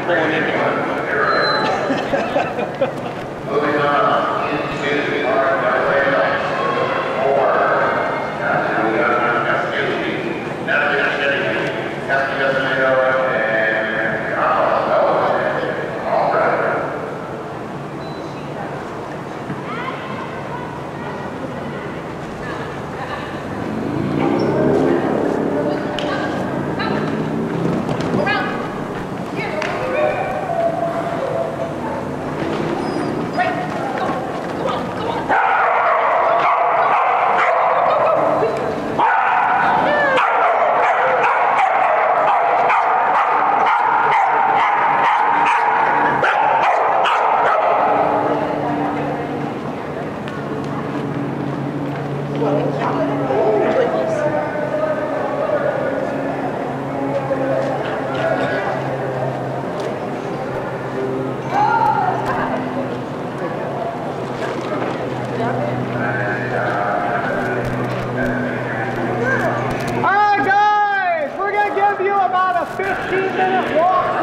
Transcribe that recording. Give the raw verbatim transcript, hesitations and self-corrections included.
pulling into it. Moving on into our highway four. Now we got Castillo, Navigating, Castillo, and all right. fifteen minute walk